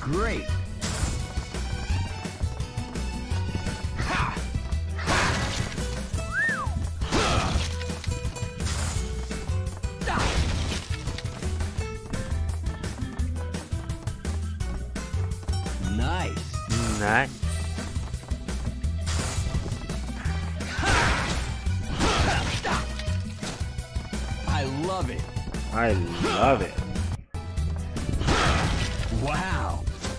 Great. Nice. Nice. I love it. I love it. Wow.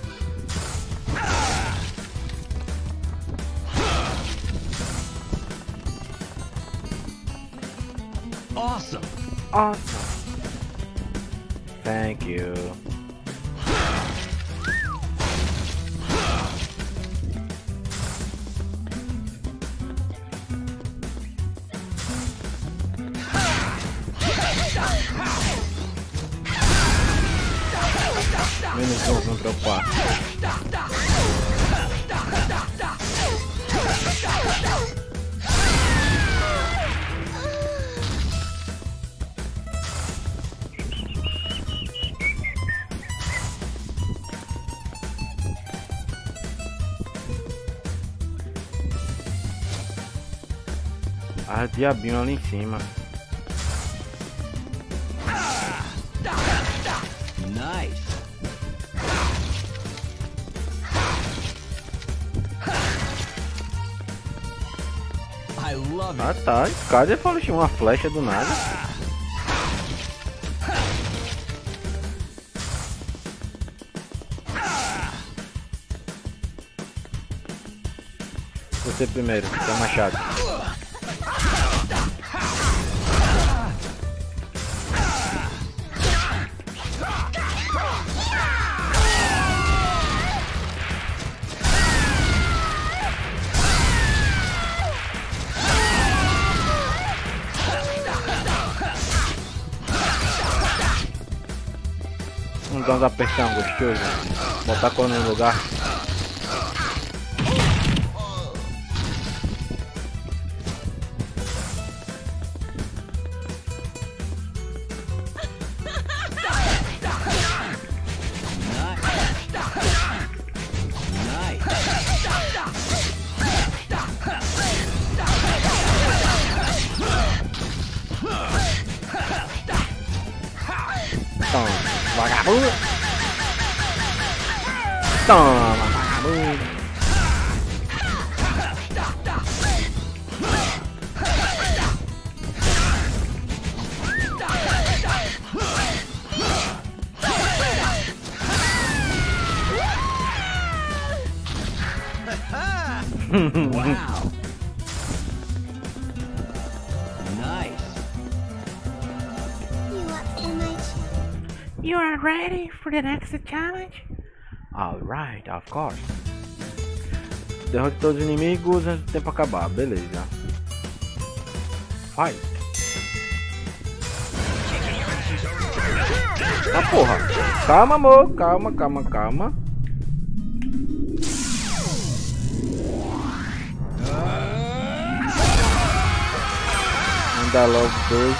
Awesome. Awesome. Thank you. Menos um, não preocupar. Ah, diabinho ali em cima. Nice. I love Ah it. tá, cadê falou uma flecha do nada? Você primeiro, seu machado. Vamos dar uns apertão gostoso. Botar a cor no lugar. Toma, vagabundo! Toma, vagabundo! Wow. Nice. You are ready for the next challenge? Alright, of course. Derrote todos os inimigos antes do tempo acabar, beleza. Fight. Ah porra! Calma amor, calma, calma, calma. Manda logo dois.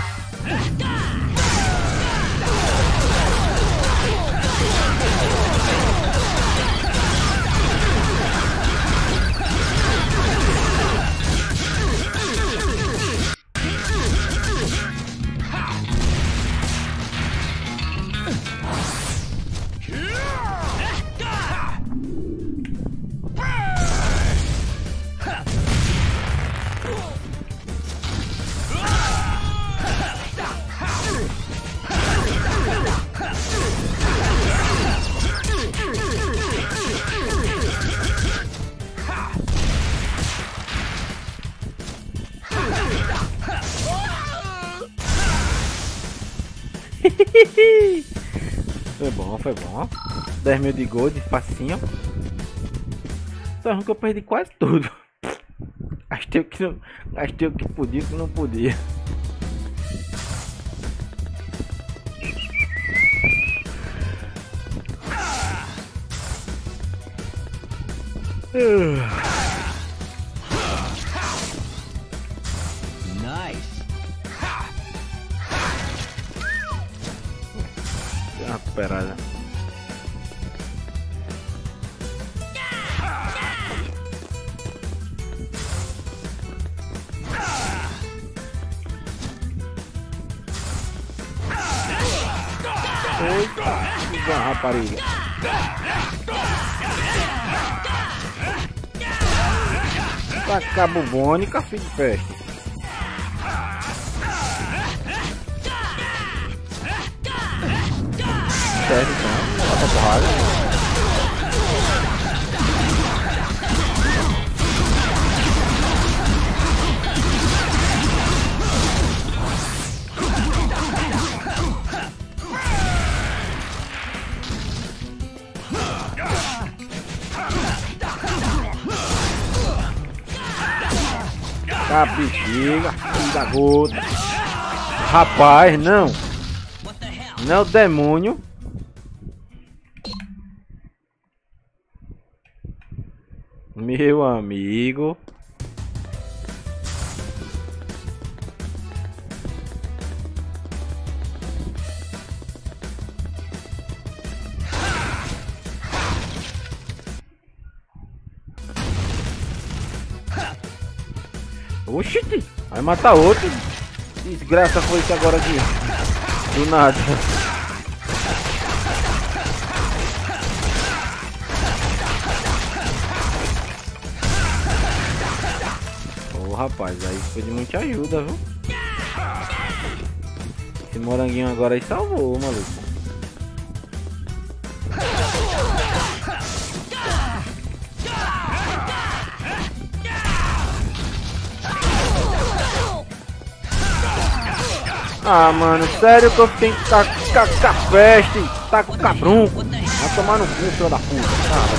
Foi bom, foi bom. 10 mil de gold, facinho. Só que eu perdi quase tudo. Gastei o que podia, que não podia. Nice. Deu uma recuperada. Eita, que rapariga. Tacar bubônica, filho de peste. Certo, então. Bota porrada. A bexiga, filho da gota. Rapaz, não. Não é o demônio. Meu amigo. Oxi, vai matar outro. Desgraça foi isso agora aqui. Do nada. Ô rapaz, aí foi de muita ajuda, viu? Esse moranguinho agora aí salvou, maluco. Ah, mano, sério que eu tenho que tacar peste, tá com cabrunco. Vai tomar no cu, filho da puta.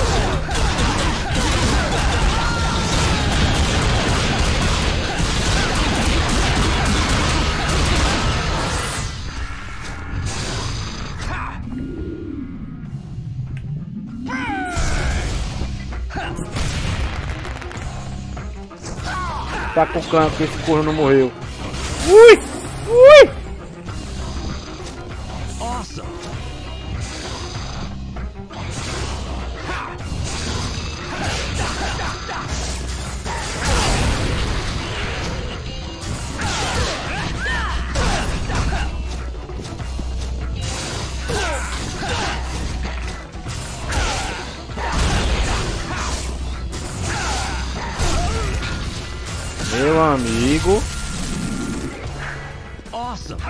Tá com canto que esse corno não morreu. Ui! Ui! Awesome. Meu amigo. Awesome.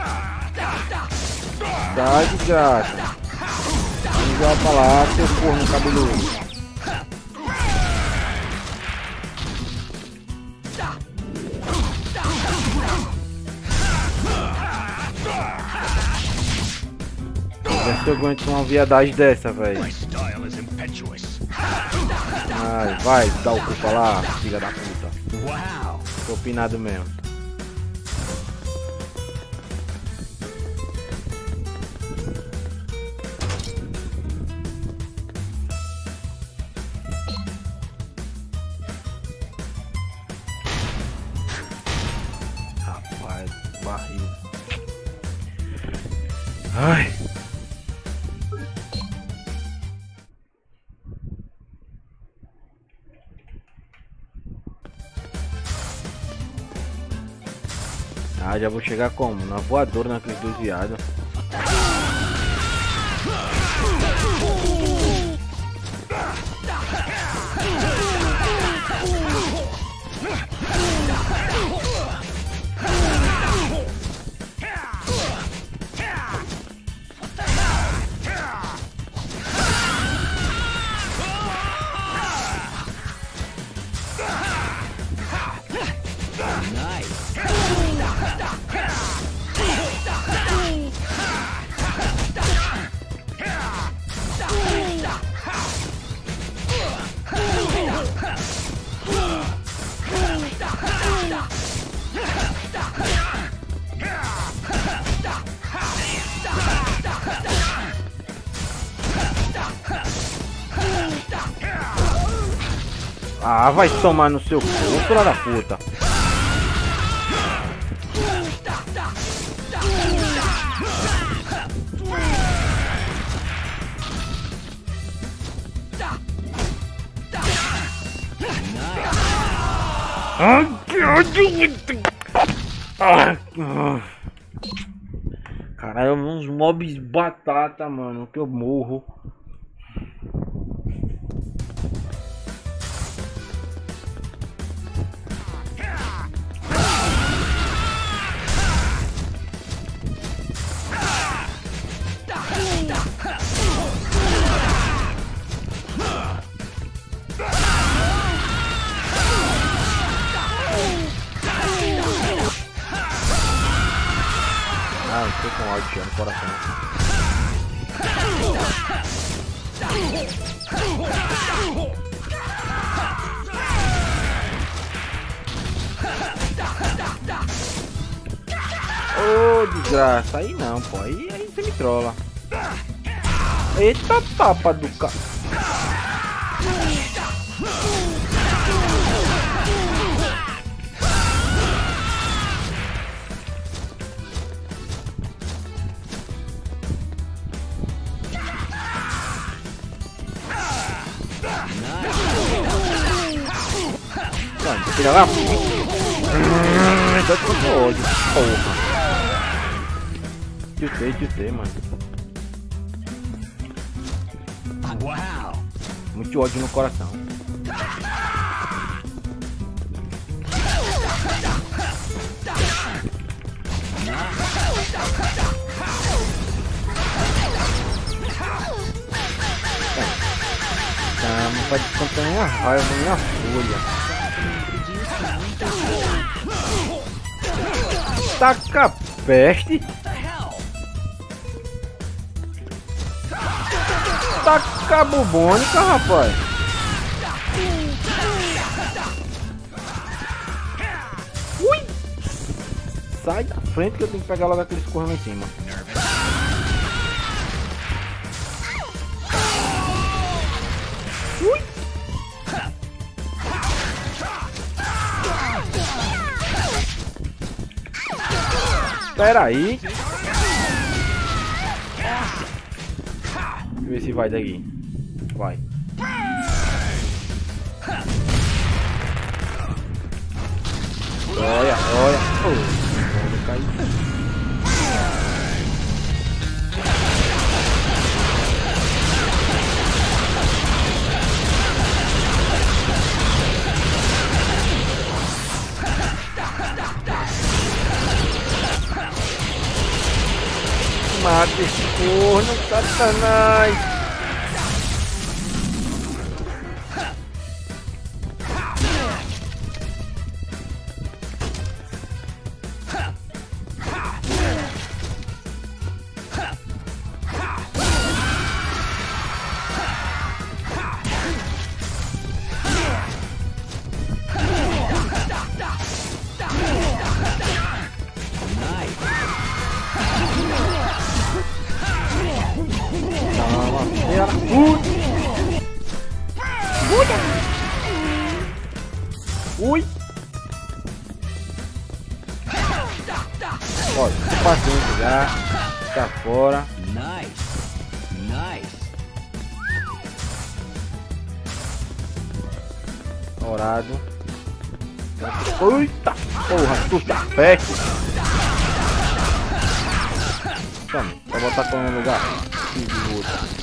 Tá de graça. Vamos lá pra lá, seu corno cabeludo. Vê se eu aguento uma viadagem dessa, velho. My style is impetuous. Vai, dá o cu pra lá, filha da puta. Wow. Tô opinado mesmo. Rapaz, barril. Ai. Ah, já vou chegar como? Na voadora naqueles dois viados. Ah, vai tomar no seu cu, filha da puta. Caralho, uns mobs batata, mano, que eu morro. Ah, eu tô com ódio no coração. Ô, desgraça, aí não, pô, aí você me trola. Eita tapa do cara. Filha da puta. Tô com ódio, porra. Tiltei, mano. Wow. Muito ódio no coração. Não pode contar nenhuma raiva, nenhuma folha. Taca peste. Taca bubônica, rapaz. Ui! Sai da frente que eu tenho que pegar logo aqueles correndo lá em cima. Ui! Espera aí. Deixa eu ver se vai daqui. Vai. Olha. Oh, caiu. Mata esse corno, Satanás! Ui! Olha, tô paciente já. Tá fora. Nice. Orado. Eita! Porra, tu tá perto. Toma, vou botar com no lugar. Filho de puta.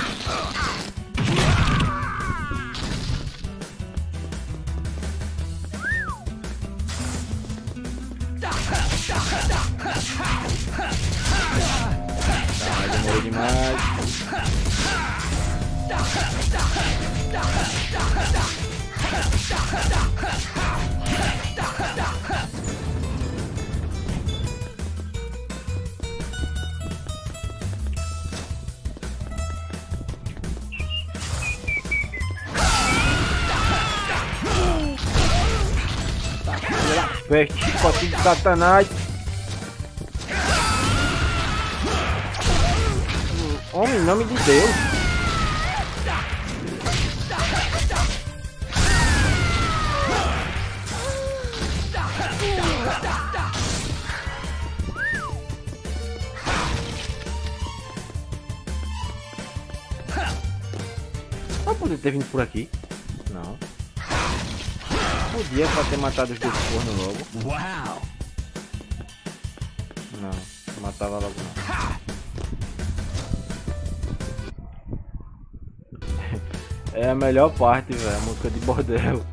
Demorou demais. Peste, chicotinho de Satanás. Homem, em nome de Deus. Não podia ter vindo por aqui. Não. Podia pra ter matado os dois cornos logo. Wow. Não. Matava logo não. É a melhor parte, velho, a música de bordel.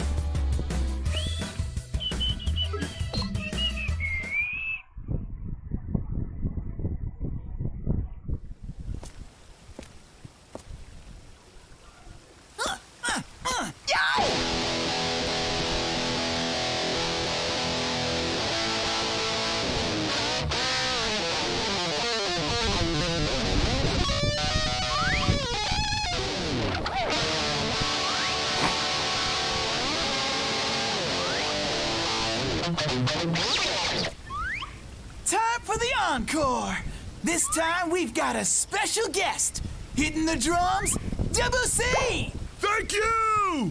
Time for the encore! This time we've got a special guest! Hitting the drums, Debussy! Thank you!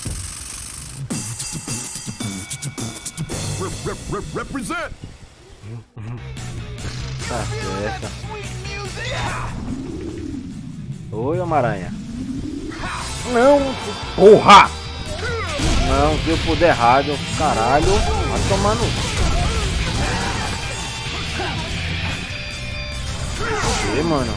Represent! Tá certo. Oi, Homem-Aranha. Não, porra! Não, deu poder errado, caralho. Vai tomar no... E mano.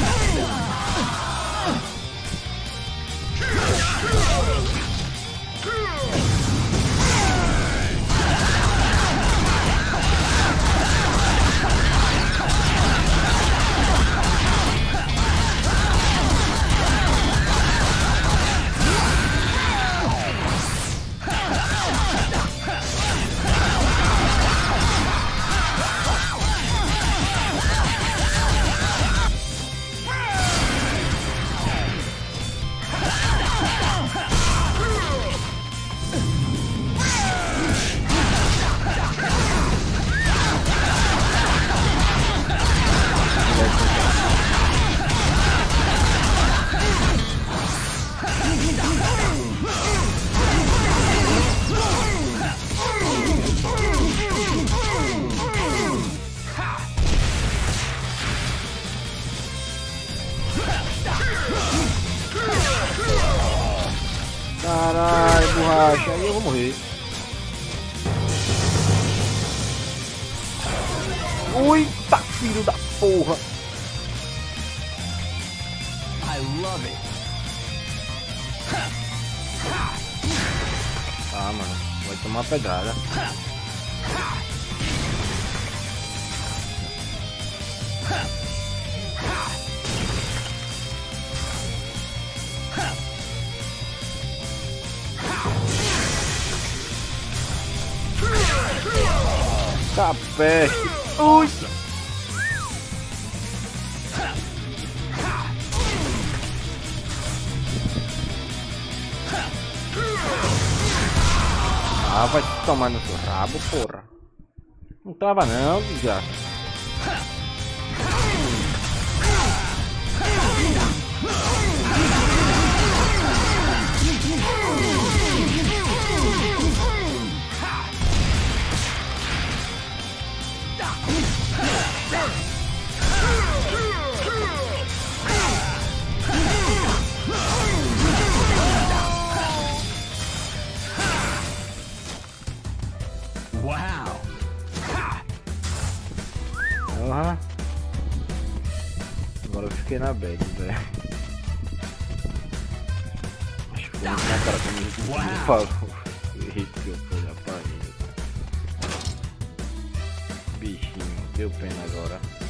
Caralho, borracha, aí eu vou morrer. Eita, filho da porra. I love it! Ah, mano, vai tomar pedrada. Tá peste. Ui. Ah, vai tomar no seu rabo, porra. Não trava não, desgraça. Wow! Uhum. Agora eu fiquei na bad, velho. Acho que foi muito na cara comigo. Por favor. Eita, foi na parede. Bichinho, deu pena agora.